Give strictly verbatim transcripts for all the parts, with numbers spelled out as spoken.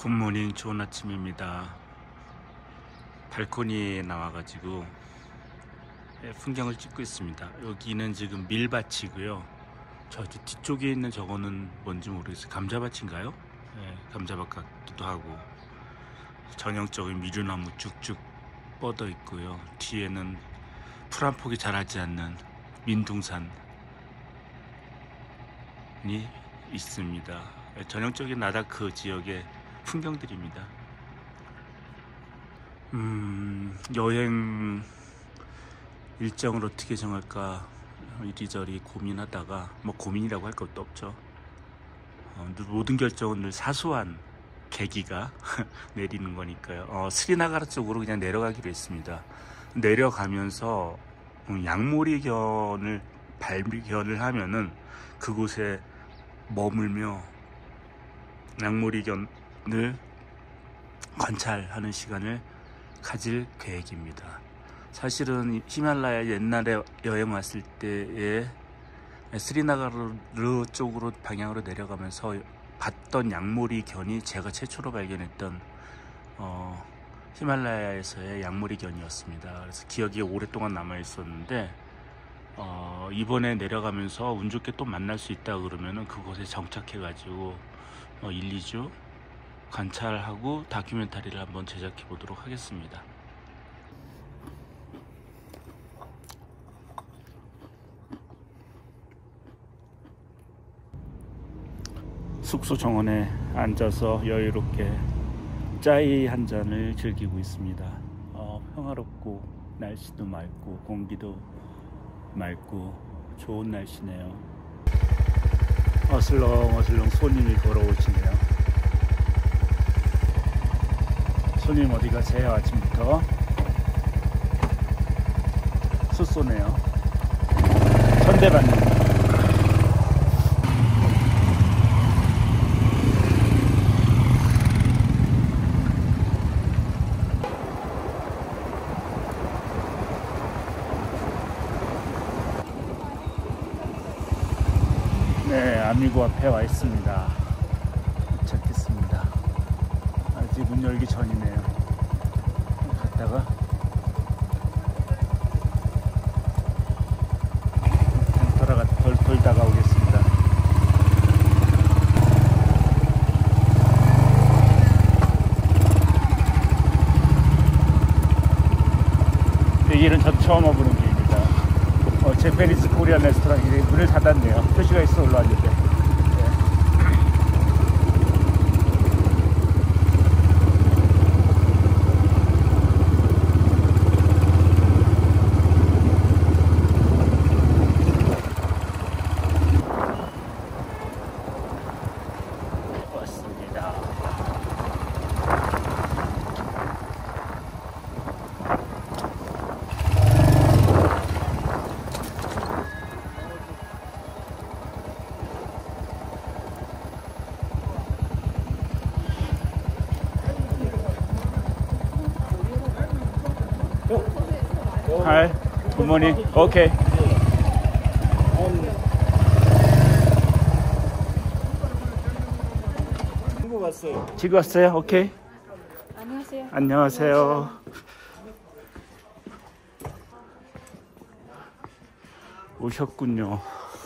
굿모닝, 좋은 아침입니다. 발코니에 나와가지고 풍경을 찍고 있습니다. 여기는 지금 밀밭이고요. 저 뒤쪽에 있는 저거는 뭔지 모르겠어요. 감자밭인가요? 네, 감자밭 같기도 하고, 전형적인 미류나무 쭉쭉 뻗어 있고요. 뒤에는 풀 한 폭이 자라지 않는 민둥산이 있습니다. 전형적인 라다크 지역의 풍경들입니다. 음, 여행 일정을 어떻게 정할까 이리저리 고민하다가, 뭐 고민이라고 할 것도 없죠. 어, 모든 결정은 늘 사소한 계기가 내리는 거니까요. 어, 스리나가라 쪽으로 그냥 내려가기로 했습니다. 내려가면서 양모리견을 발견을 하면은 그곳에 머물며 양모리견을 관찰하는 시간을 가질 계획입니다. 사실은 히말라야 옛날에 여행 왔을 때에 스리나가르 쪽으로 방향으로 내려가면서 봤던 양모리견이 제가 최초로 발견했던 어, 히말라야에서의 양모리견이었습니다. 그래서 기억이 오랫동안 남아 있었는데, 어, 이번에 내려가면서 운 좋게 또 만날 수 있다 그러면은 그곳에 정착해 가지고 어, 일, 이 주 관찰하고 다큐멘터리를 한번 제작해 보도록 하겠습니다. 숙소 정원에 앉아서 여유롭게 짜이 한 잔을 즐기고 있습니다. 어, 평화롭고 날씨도 맑고 공기도 맑고 좋은 날씨네요. 어슬렁 어슬렁 손님이 걸어오시네요. 손님 어디 가세요? 아침부터 숫소네요. 천대받는. 네, 아미고 앞에 와 있습니다. 도착했습니다. 아직 문 열기 전이네요. 갔다가 돌아가 돌, 돌다가 오겠습니다. 이 길은 저 처음 와보는 길입니다. 어, 제페니스 코리안 레스토랑이 문을 닫았네요. 표시가 있어 올라왔는데. 네. 왔습니다. Hi, good morning. Okay. 한국 왔어요. 지금 왔어요? 오케이. 안녕하세요. 안녕하세요. 오셨군요.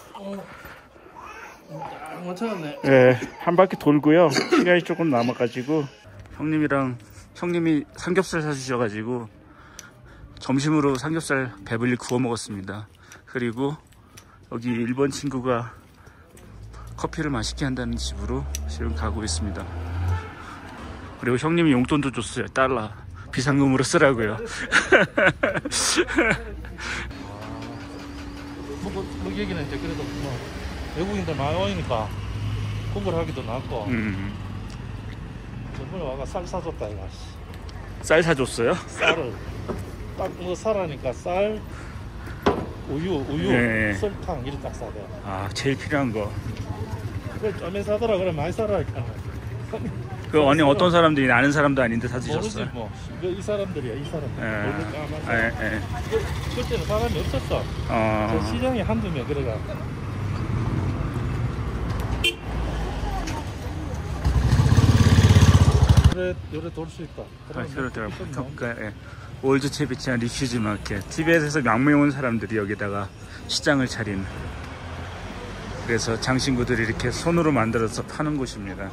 못 찾았네. 네, 한 바퀴 돌고요. 시간이 조금 남아가지고 형님이랑 형님이 삼겹살 사주셔가지고 점심으로 삼겹살 배불리 구워 먹었습니다. 그리고 여기 일본 친구가 커피를 맛있게 한다는 집으로 지금 가고 있습니다. 그리고 형님이 용돈도 줬어요. 달러 비상금으로 쓰라고요. 뭐, 뭐 얘기는 이제 그래도 뭐 외국인들 많이 오니까 구걸하기도 낫고. 음. 저번에 와가 쌀 사줬다 이거. 쌀 사줬어요? 쌀을 딱 뭐 사라니까 쌀, 우유, 우유, 네. 설탕 이렇게 딱 사대. 아, 제일 필요한 거. 그걸 좀에 사더라 그래 많이 사라 이렇게. 그 아니 어떤 사람들이 아는 사람도 아닌데 사주셨어요? 모르지 뭐. 이거 이 사람들이야 이 사람들. 예. 모르니까 아마. 예, 예. 그, 그때는 사람이 없었어. 어. 저 시장에 한두 명 그래가. 요래 요래 돌 수 있다. 아, 새로 들어 그러니까 예. 월드체 비치한 리퓨지 마켓. 티베트에서 명명해 온 사람들이 여기다가 시장을 차린. 그래서 장신구들이 이렇게 손으로 만들어서 파는 곳입니다.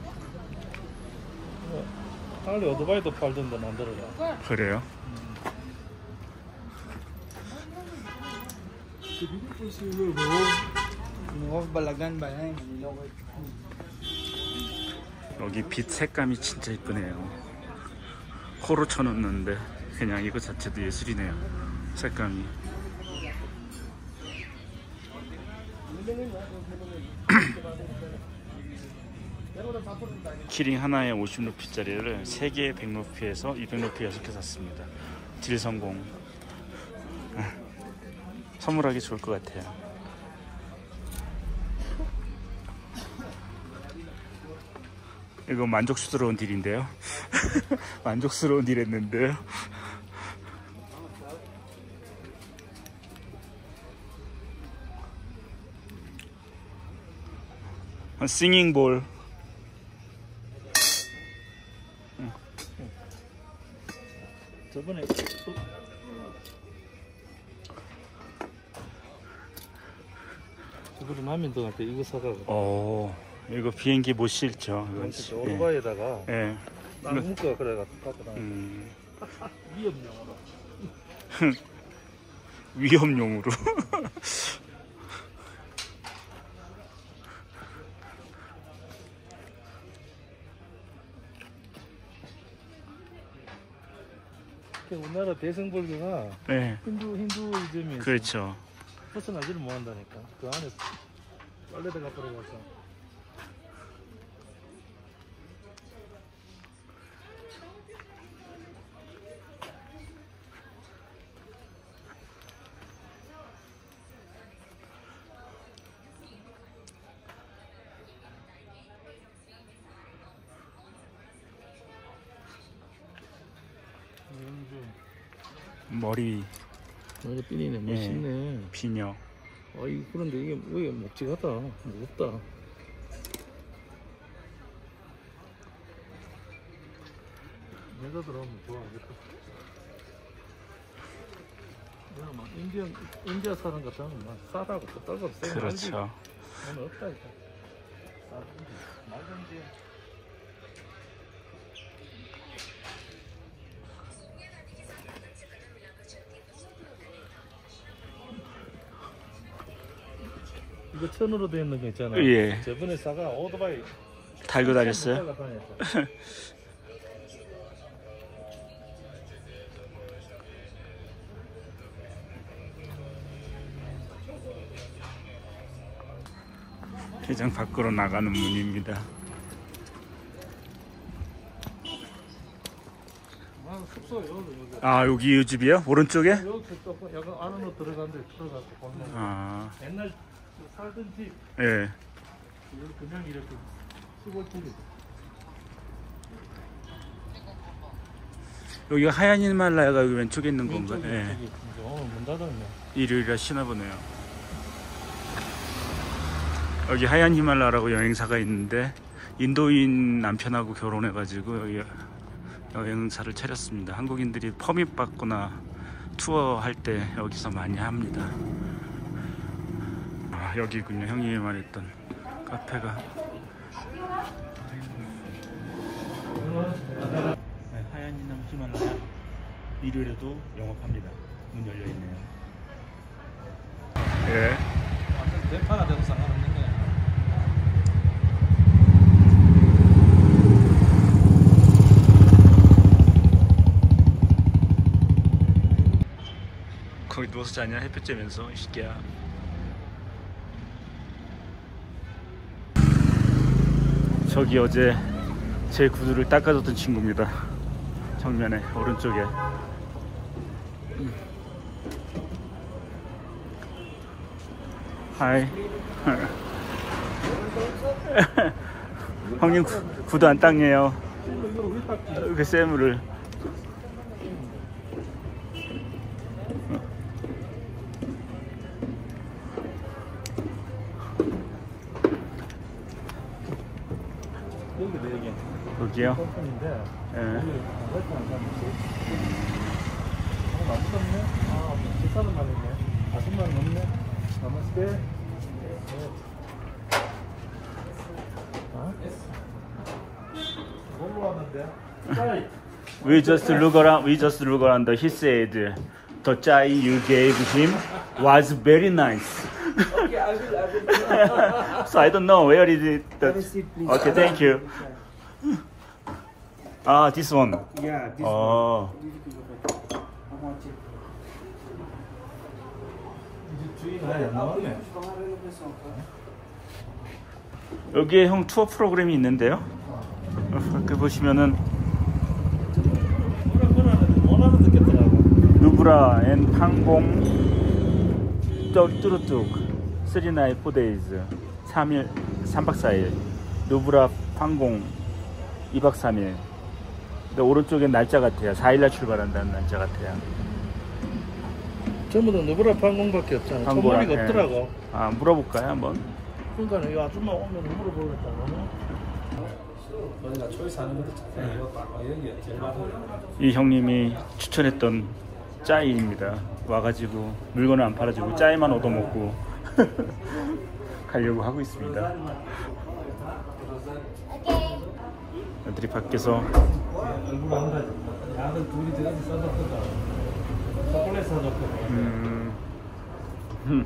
할리 오토바이도 팔던데 만들어라. 그래요? 여기 빛 색감이 진짜 이쁘네요. 코로 쳐놓는데 그냥 이거 자체도 예술이네요. 색감이. 키링 하나에 오십 루피짜리를 세 개에 백 루피에서 이백 루피 여섯 개 샀습니다. 딜 성공. 선물하기 좋을 것 같아요. 이거 만족스러운 딜인데요. 만족스러운 딜 했는데요. 싱잉볼. 저번에 저번에 남인동한테 이거 사가고. 어, 이거 비행기 못 실죠. 오토바이에다가 예. 딱 묶어 그래가지고 갖고 다녀. 음. 위험용으로. 위험용으로. 우리나라 대승불교가 네. 힌두 힌두이즘이 그렇죠. 벗어나지를 못한다니까. 그 안에 빨래대 갖다 들어가서. 머리. 머리 핀이네. 멋있네. 예, 비녀. 아이 그런데 이게 왜 묵직하다. 무겁다. 내가 들어오면 좋아하겠다. 내가 막 인디아 인디아 사람 같으면 막 싸다고 또 떨고 쎄. 그렇죠. 오늘 없다니까. 말든지. 이거 천으로 되어 있는 거 있잖아. 예. 저번에 사가 오토바이 달고 다녔어요? 회장 밖으로 나가는 문입니다. 아, 숙소 여기. 아, 여기 이 집이요? 오른쪽에? 여기 조금 약간 안으로 들어가는데 들어가서 보면. 아, 옛날 살던 집. 예. 그냥 이렇게 시골 집이. 여기가 하얀 히말라야가 여기 왼쪽에 있는 건가요? 왼쪽에 예. 저기 오늘 문 닫았네. 일요일이라 쉬나 보네요. 여기 하얀 히말라야라고 여행사가 있는데 인도인 남편하고 결혼해가지고 여기 여행사를 차렸습니다. 한국인들이 퍼밋 받거나 투어 할 때 여기서 많이 합니다. 아, 여기군요. 형님이 말했던 카페가. 네, 하얀 히말라야 일요일에도 영업합니다. 문 열려 있네요. 예. 완전 대파가 돼도 상관없는 거야. 거기 누워서 자냐? 햇볕 쬐면서 이 새끼야. 저기 어제 제 구두를 닦아줬던 친구입니다. 정면에 오른쪽에. 하이. 형님 구, 구두 안 닦네요. 그 쇠물을. 여기 여기요? 컴퍼니인데 예. 레스토랑 사람이지. 아, 아무도 없네. 아, 비싸는 말 있네. 아줌마는 없네. 나마스테. 어? 뭘로 왔는데? 짜이. We just look around. We just look around. He said the chai you gave him was very nice. Okay, I will, I will. So I don't know where is it. Have a seat, please. Okay, thank you. Ah, this one. Yeah, this Oh. one. 이제 주인 아예 안 나왔네. 여기에 형 투어 프로그램이 있는데요. 그 보시면은 뭐라 뭐라는데 원하는 느꼈더라고. 누브라 앤 판공 뚜루뚝 쓰리 나잇 포 데이즈 삼 일 삼 박 사 일 누브라 판공 이 박 삼 일. 근데 오른쪽엔 날짜 같아요. 사 일날 출발한다는 날짜 같아요. 전부 다 누브라 판공밖에 없잖아. 판공이랑, 전문이가 예. 없더라고. 아, 물어볼까요 한번? 그러니까 이 아줌마 오면 물어보겠다. 저희가 초이스하는 것도 여기 제일 많은 이 형님이 추천했던 짜이입니다. 와가지고 물건을 안 팔아주고 짜이만 얻어먹고 가려고 하고 있습니다. 애들이 밖에서 얼굴 안 가지. 아들 둘이 들어가서 싸줬거든. 초콜릿 사줬거든. 음... 음.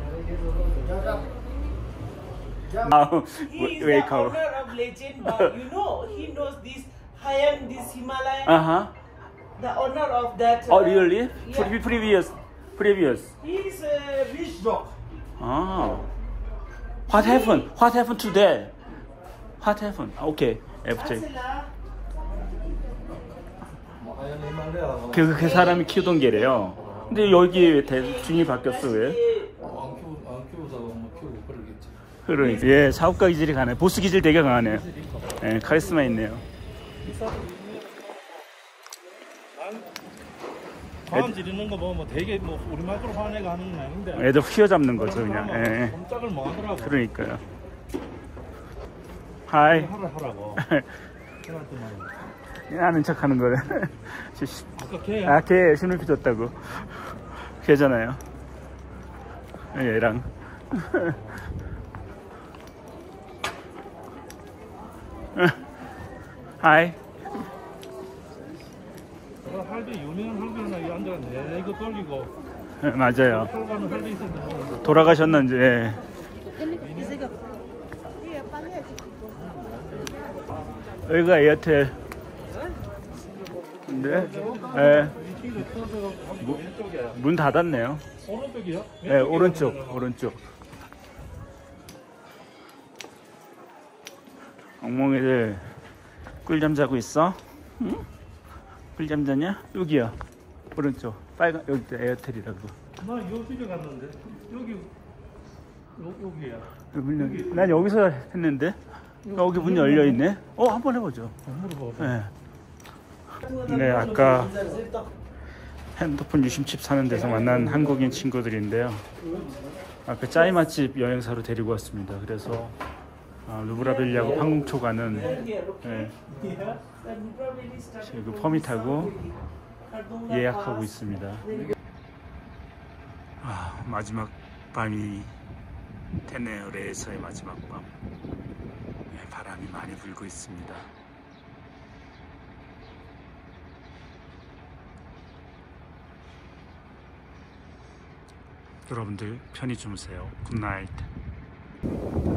아, He is 왜 the 가? owner of Legend Bar. You know, he knows this Hayam, this Himalayan. Uh-huh. The owner of that. Oh, really? Yeah. Pre- previous, previous. He is a rich dog. Ah. What happened? What happened today? What happened? Okay, after. Asila. 아연 히말라야. 그, 그 사람이 키우던 개래요. 근데 여기 왜 대, 주인이 바뀌었어 왜? 안 키우 안 키우다가 뭐 키우고 그러겠지. 그러니까 예, 사업가 기질이 가네. 보스 기질 되게 강하네요. 예, 카리스마 있네요. 화환 지르는 거 보면 되게 뭐 우리 말대로 화내가 하는 건 아닌데. 애들 휘어잡는 거죠 그냥. 예. 꼼짝을 못 하더라고. 그러니까요. 하이. 하라 하라고. 걔한테만. 아는 척하는 거를. 아까 걔야. 아, 걔 신우피 줬다고. 걔잖아요. 얘랑. 하이. 할배 유명한 할배 하나 이 앉아갔네. 이거 돌리고. 맞아요. 할배는 할배 있었는데. 돌아가셨는지. 예. 여기가 에어텔. 네. 예. 문 닫았네요. 오른쪽이요? 네, 오른쪽, 오른쪽. 엉망이들 꿀잠 자고 있어? 응? 꿀잠 자냐? 여기야. 오른쪽. 빨간 여기 에어텔이라고. 나 요 집에 갔는데 여기 요 여기야. 문 여기. 난 여기서 했는데 여기 문 열려 있네. 어, 한번 해보죠. 물어봐. 네. 네, 아까 핸드폰 유심칩 사는 데서 만난 한국인 친구들인데요. 아까 짜이 맛집 여행사로 데리고 왔습니다. 그래서 아, 루브라벨리하고 판공초 가는 네, 지금 퍼밋하고 예약하고 있습니다. 아, 마지막 밤이 테네어레에서의 마지막 밤. 네, 바람이 많이 불고 있습니다. 여러분들 편히 주무세요. 굿나잇.